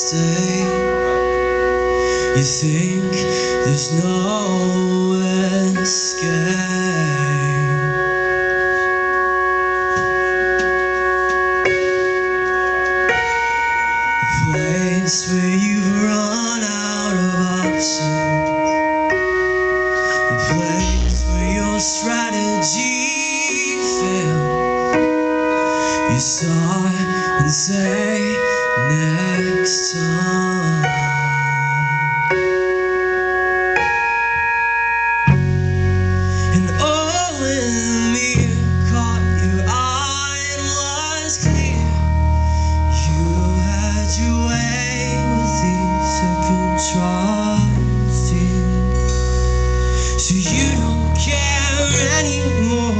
stay. You think there's no escape. The place where you've run out of options. The place where your strategy failed. You start and say next time. And oh, when the mirror caught your eye and was clear, you had your way with these second tries, dear. So you don't care anymore.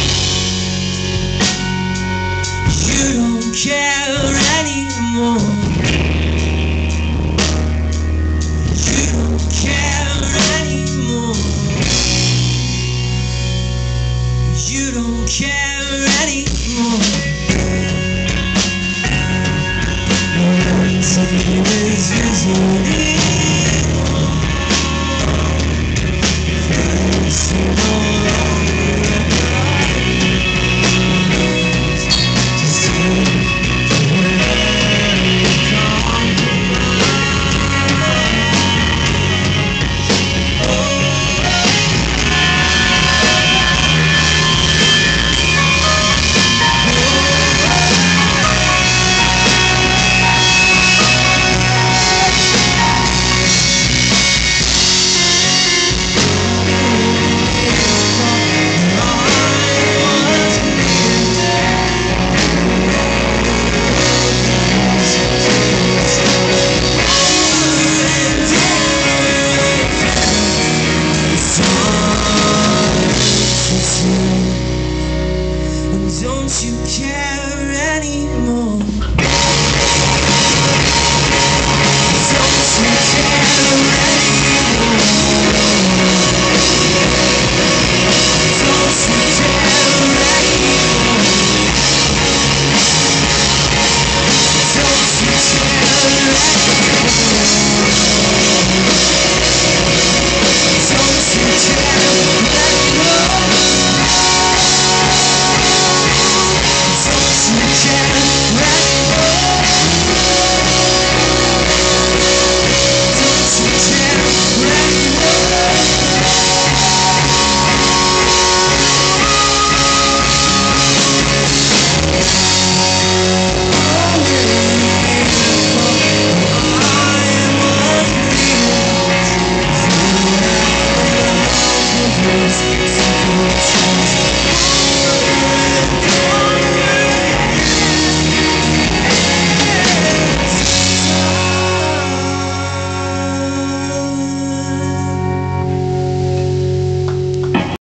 You don't care anymore. You don't care anymore. You don't care anymore. Something is visible. Don't you care anymore?